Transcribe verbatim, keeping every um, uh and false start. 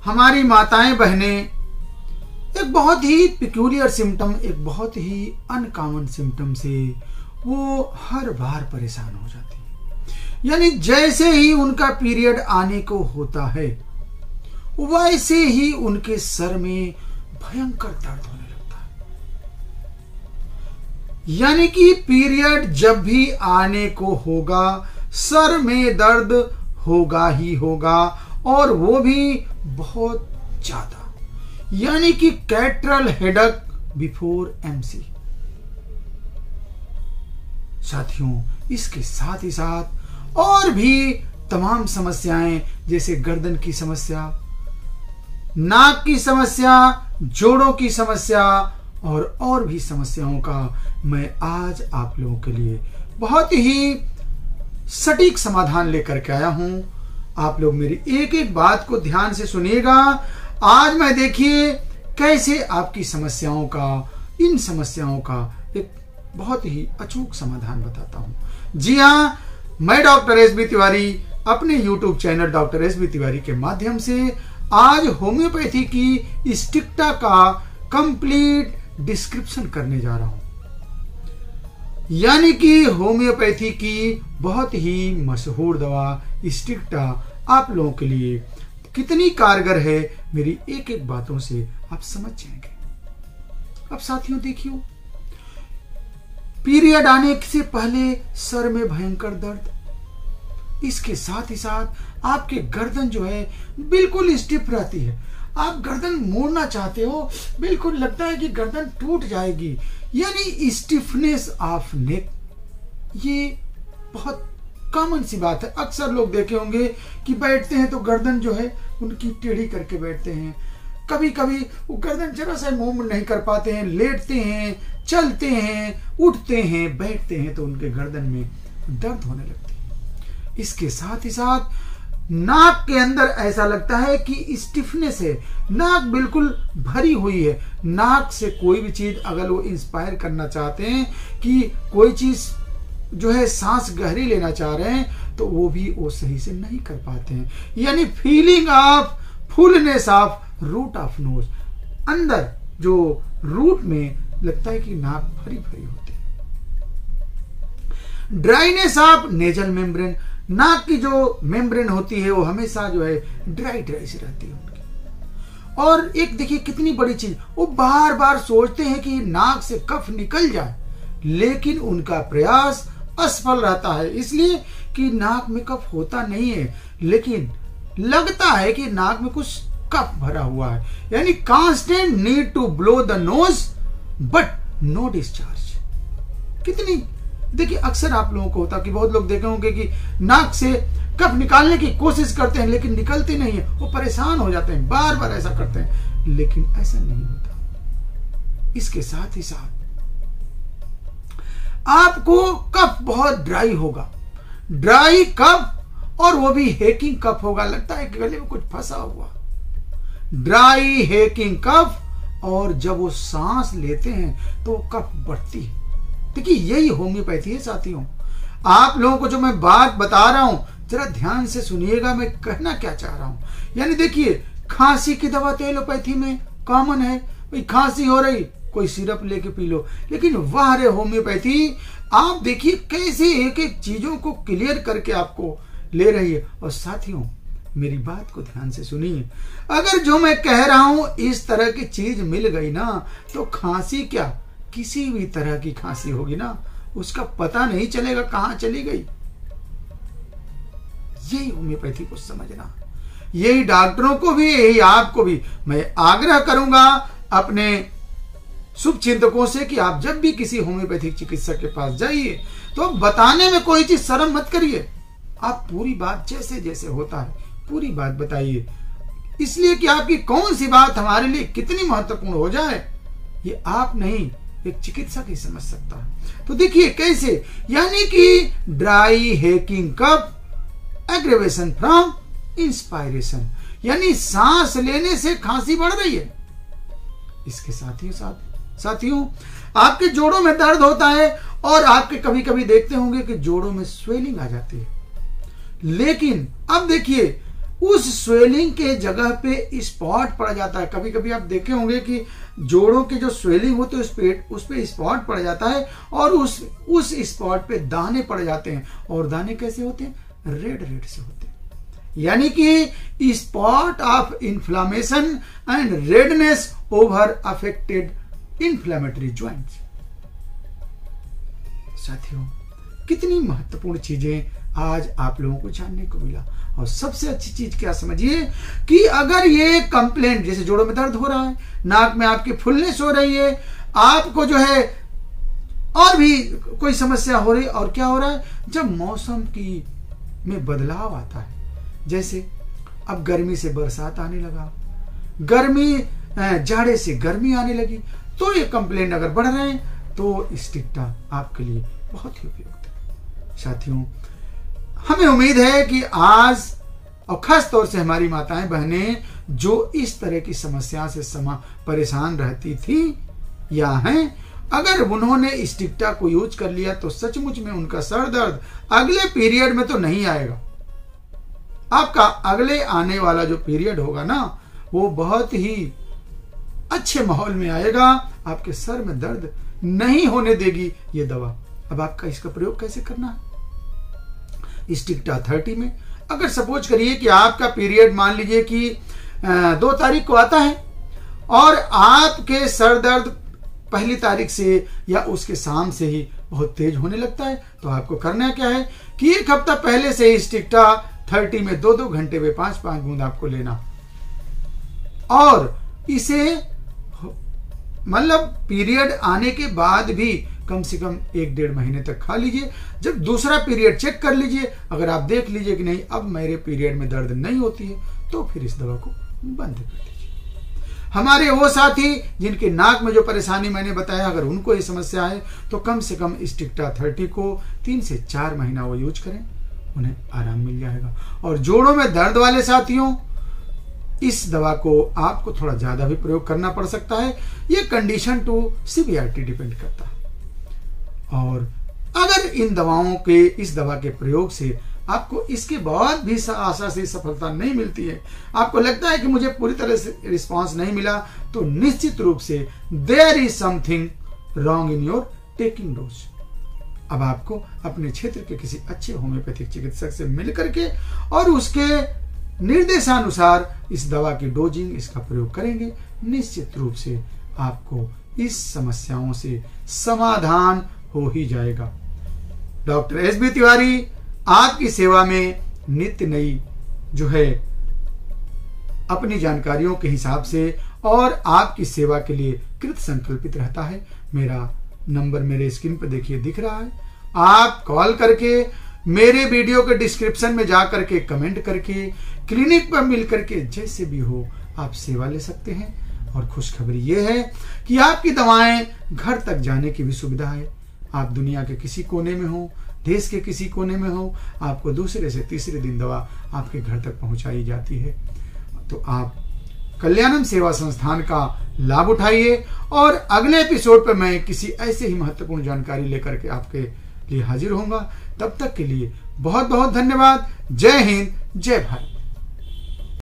हमारी माताएं बहनें एक बहुत ही पिक्यूलियर सिम्टम, एक बहुत ही अनकॉमन सिम्टम से वो हर बार परेशान हो जाती है। यानी जैसे ही उनका पीरियड आने को होता है वैसे ही उनके सर में भयंकर दर्द होने लगता है। यानी कि पीरियड जब भी आने को होगा सर में दर्द होगा ही होगा, और वो भी बहुत ज्यादा। यानी कि कैट्रल हेडेक बिफोर एमसी। साथियों, इसके साथ ही साथ और भी तमाम समस्याएं, जैसे गर्दन की समस्या, नाक की समस्या, जोड़ों की समस्या और और भी समस्याओं का मैं आज आप लोगों के लिए बहुत ही सटीक समाधान लेकर के आया हूं। आप लोग मेरी एक एक बात को ध्यान से सुनिएगा। आज मैं देखिए कैसे आपकी समस्याओं का, इन समस्याओं का एक बहुत ही अचूक समाधान बताता हूं। जी हां, मैं डॉक्टर एस बी तिवारी अपने YouTube channel doctor S B Tiwari के माध्यम से आज होम्योपैथी की स्टिक्टा का कंप्लीट डिस्क्रिप्शन करने जा रहा हूं। यानी कि होम्योपैथी की बहुत ही मशहूर दवा स्टिक्टा आप लोगों के लिए कितनी कारगर है, मेरी एक एक बातों से आप समझ जाएंगे। अब साथियों देखिए, पीरियड आने से पहले सर में भयंकर दर्द, इसके साथ ही साथ आपके गर्दन जो है बिल्कुल स्टिफ रहती है। आप गर्दन मोड़ना चाहते हो, बिल्कुल लगता है कि गर्दन टूट जाएगी, यानी स्टिफनेस ऑफ नेक। ये बहुत कॉमन सी बात है। अक्सर लोग देखे होंगे कि बैठते हैं तो गर्दन जो है उनकी टेढ़ी करके बैठते हैं। कभी कभी वो गर्दन जरा सा मूव नहीं कर पाते हैं, लेटते हैं, चलते हैं, उठते हैं, बैठते हैं तो उनके गर्दन में दर्द होने लगती है। इसके साथ ही साथ नाक के अंदर ऐसा लगता है कि स्टिफनेस है, नाक बिल्कुल भरी हुई है। नाक से कोई भी चीज अगर वो इंस्पायर करना चाहते हैं कि कोई चीज जो है सांस गहरी लेना चाह रहे हैं तो वो भी वो सही से नहीं कर पाते हैं। यानी feeling of fullness of root of nose, अंदर जो रूट में लगता है कि नाक भरी भरी होती है। ड्राइनेस ऑफ नेजल मेम्ब्रेन, नाक की जो मेम्ब्रेन होती है वो हमेशा जो है ड्राई ड्राई सी रहती है उनकी। और एक देखिए कितनी बड़ी चीज, वो बार बार सोचते हैं कि नाक से कफ निकल जाए, लेकिन उनका प्रयास असफल रहता है, इसलिए कि नाक में कफ होता नहीं है, लेकिन लगता है कि नाक में कुछ कफ भरा हुआ है। यानी constant need to blow the nose but no discharge. कितनी देखिए, अक्सर आप लोगों को होता कि बहुत लोग देखे होंगे कि नाक से कफ निकालने की कोशिश करते हैं लेकिन निकलती नहीं है, वो परेशान हो जाते हैं, बार बार ऐसा करते हैं, लेकिन ऐसा नहीं होता। इसके साथ ही साथ आपको कफ बहुत ड्राई होगा, ड्राई कफ, और वो भी हेकिंग कफ होगा, लगता है कि गले में कुछ फंसा हुआ, ड्राई हेकिंग कफ। और जब वो सांस लेते हैं तो कफ बढ़ती है। देखिए यही होम्योपैथी है साथियों। आप लोगों को जो मैं बात बता रहा हूं जरा ध्यान से सुनिएगा, मैं कहना क्या चाह रहा हूं। यानी देखिए, खांसी की दवा तो एलोपैथी में कॉमन है, भाई खांसी हो रही कोई सिरप लेके पी लो, लेकिन वह रे होम्योपैथी आप देखिए कैसे एक एक चीजों को क्लियर करके आपको ले रही है। और साथियों मेरी बात को ध्यान से सुनिए, अगर जो मैं कह रहा हूं इस तरह की चीज मिल गई ना तो खांसी क्या, किसी भी तरह की खांसी होगी ना उसका पता नहीं चलेगा कहां चली गई। यही होम्योपैथी को समझना, यही डॉक्टरों को भी, यही आपको भी मैं आग्रह करूंगा अपने शुभ चिंतकों से कि आप जब भी किसी होम्योपैथिक चिकित्सक के पास जाइए तो बताने में कोई चीज शर्म मत करिए। आप पूरी बात जैसे जैसे होता है पूरी बात बताइए, इसलिए कि आपकी कौन सी बात हमारे लिए कितनी महत्वपूर्ण हो जाए ये आप नहीं, एक चिकित्सक ही समझ सकता है। तो देखिए कैसे, यानी कि dry hacking cough, aggravation from inspiration, यानी सांस लेने से खांसी बढ़ रही है। इसके साथ ही साथ साथियों आपके जोड़ों में दर्द होता है, और आपके कभी कभी देखते होंगे कि जोड़ों में स्वेलिंग आ जाती है। लेकिन अब देखिए उस स्वेलिंग के जगह पे स्पॉट पड़ जाता है। कभी कभी आप देखे होंगे कि जोड़ों के जो स्वेलिंग होते हैं उस पे उस पे स्पॉट पड़ जाता है और उस उस स्पॉट पे दाने पड़ जाते हैं। और दाने कैसे होते हैं? रेड रेड से होते हैं। यानी कि spot of inflammation and redness over affected inflammatory joints. साथियों, कितनी महत्वपूर्ण चीजें आज आप लोगों को जानने को मिला। और सबसे अच्छी चीज क्या समझिए कि अगर ये कंप्लेंट, जैसे जोड़ों में दर्द हो रहा है, नाक में आपकी फुलनेस हो रही है, आपको जो है और भी कोई समस्या हो रही है, और क्या हो रहा है, जब मौसम की में बदलाव आता है, जैसे अब गर्मी से बरसात आने लगा, गर्मी जाड़े से गर्मी आने लगी, तो ये कंप्लेंट अगर बढ़ रहे हैं तो स्टिक्टा आपके लिए बहुत ही उपयुक्त है। साथियों, हमें उम्मीद है कि आज और खास तौर से हमारी माताएं बहनें जो इस तरह की समस्या से समा परेशान रहती थी या हैं, अगर उन्होंने स्टिक्टा को यूज कर लिया तो सचमुच में उनका सर दर्द अगले पीरियड में तो नहीं आएगा। आपका अगले आने वाला जो पीरियड होगा ना, वो बहुत ही अच्छे माहौल में आएगा। आपके सर में दर्द नहीं होने देगी ये दवा। अब आपका इसका प्रयोग कैसे करना है? स्टिक्टा थर्टी में अगर सपोज करिए कि आपका पीरियड मान लीजिए कि दो तारीख को आता है और आपके सर दर्द पहली तारीख से या उसके शाम से ही बहुत तेज होने लगता है, तो आपको करना क्या है कि एक हफ्ता पहले से ही स्टिक्टा थर्टी में दो दो घंटे में पांच पांच बूंद आपको लेना, और इसे मतलब पीरियड आने के बाद भी कम से कम एक डेढ़ महीने तक खा लीजिए। जब दूसरा पीरियड चेक कर लीजिए, अगर आप देख लीजिए कि नहीं अब मेरे पीरियड में दर्द नहीं होती है, तो फिर इस दवा को बंद कर दीजिए। हमारे वो साथी जिनके नाक में जो परेशानी मैंने बताया, अगर उनको ये समस्या है तो कम से कम स्टिक्टा थर्टी को तीन से चार महीना वो यूज करें, उन्हें आराम मिल जाएगा। और जोड़ों में दर्द वाले साथियों, इस दवा को आपको थोड़ा ज्यादा भी प्रयोग करना पड़ सकता है। ये कंडीशन टू सीवियरिटी डिपेंड करता है। और अगर इन दवाओं के इस दवा के प्रयोग से आपको इसके बाद भी आशा से सफलता नहीं मिलती है, आपको लगता है कि मुझे पूरी तरह से रिस्पांस नहीं मिला, तो निश्चित रूप से there is something wrong in your taking dose. अब आपको अपने क्षेत्र के किसी अच्छे होम्योपैथिक चिकित्सक से मिल करके और उसके निर्देशानुसार इस दवा की डोजिंग, इसका प्रयोग करेंगे, निश्चित रूप से आपको इस समस्याओं से समाधान हो ही जाएगा। डॉक्टर एस बी तिवारी आपकी सेवा में नित्य नई जो है अपनी जानकारियों के हिसाब से और आपकी सेवा के लिए कृत संकल्पित रहता है। मेरा नंबर मेरे स्क्रीन पर देखिए दिख रहा है। आप कॉल करके मेरे वीडियो के डिस्क्रिप्शन में जा करके कमेंट करके क्लिनिक पर मिल करके जैसे भी हो आप सेवा ले सकते हैं। और खुशखबरी ये है कि आपकी दवाएं घर तक जाने की भी सुविधा है। आप दुनिया के किसी कोने में हो, देश के किसी कोने में हो, आपको दूसरे से तीसरे दिन दवा आपके घर तक पहुंचाई जाती है। तो आप कल्याणम सेवा संस्थान का लाभ उठाइए और अगले एपिसोड पर मैं किसी ऐसे ही महत्वपूर्ण जानकारी लेकर के आपके लिए हाजिर होऊंगा। तब तक के लिए बहुत बहुत धन्यवाद। जय हिंद, जय भारत।